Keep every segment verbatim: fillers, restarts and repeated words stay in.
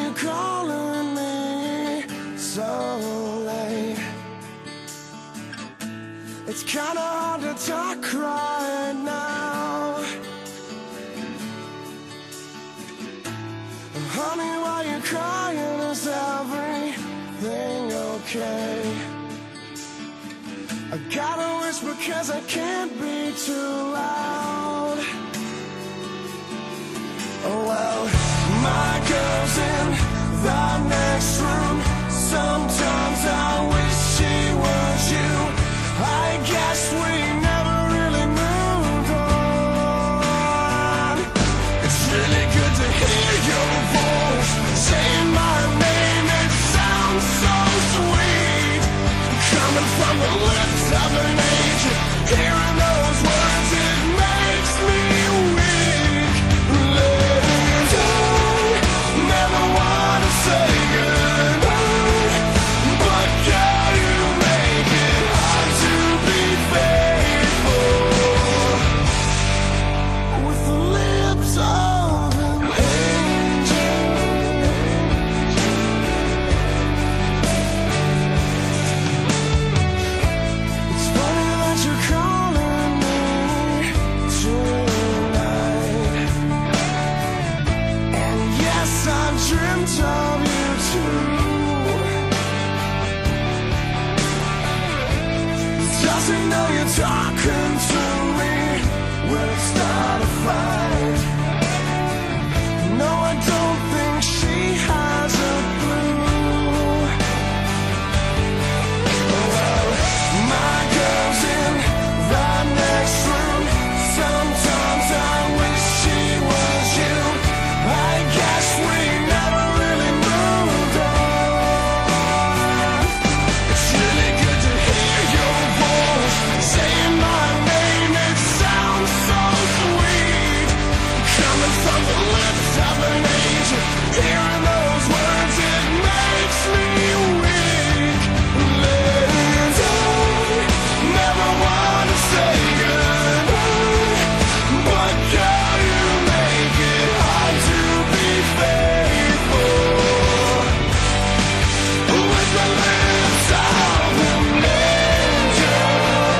you calling me so late? It's kinda hard to talk right now. Honey, why you crying? Is everything okay? I gotta whisper cause I can't be too loud. Oh well, my girl's in the next room. Sometimes I wish she was you. I guess we never really moved on. It's really good to hear your voice saying my name. It sounds so sweet, coming from the lips of an angel. Hearing those words, it makes me weak. Let I never wanna say goodbye, but girl, you make it hard to be faithful with the lips of an angel. It's funny that you're calling me tonight, and yes, I've dreamt of you too. Doesn't know you're talking to me when it start a fight. No, I don't think she has a clue. Well, my girl's in the next room. Sometimes I wish she was you. I guess we never really moved on. It's really good to hear your voice saying my name. It sounds so sweet, coming from the lips of an angel. Hearing those words, it makes me weak. Let I never wanna say goodbye, but girl, you make it hard to be faithful with the lips of an angel.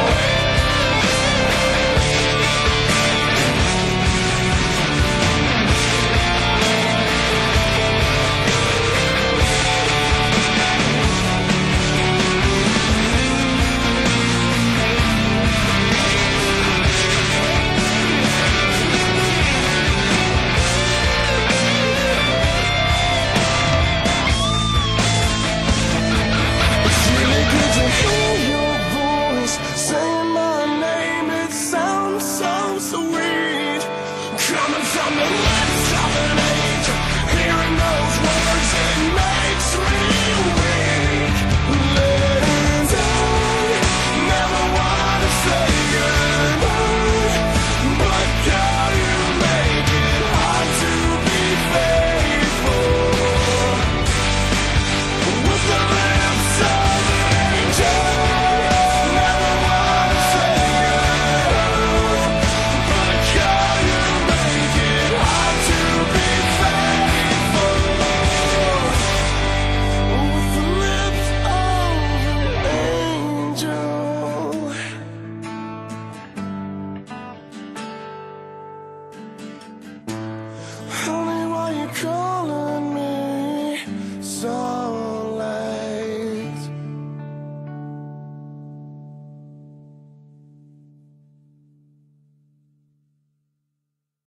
It's really good to hear your voice saying my name. It sounds so sweet, coming from the lips of an angel. Hearing those words, it makes me weak. Let I never wanna say goodbye, but girl, you make it hard to be faithful with the lips of an angel. Never wanna say goodbye, but girl, you make it hard to be faithful with the lips of an angel. Honey, why you call